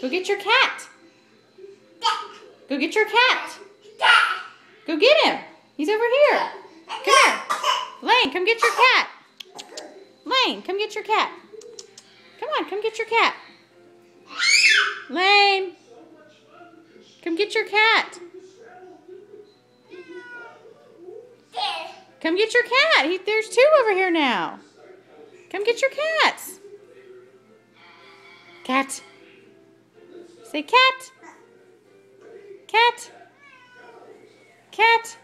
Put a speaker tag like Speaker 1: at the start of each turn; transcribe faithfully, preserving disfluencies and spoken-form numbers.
Speaker 1: Go get your cat. Go get your cat. Go get him. He's over here. Come here. Lane, come get your cat. Lane, come get your cat. Come on, come get your cat. Lane, come get your cat. Come get your cat. He, there's two over here now. Come get your cats. Cat. Say cat. Cat. Cat.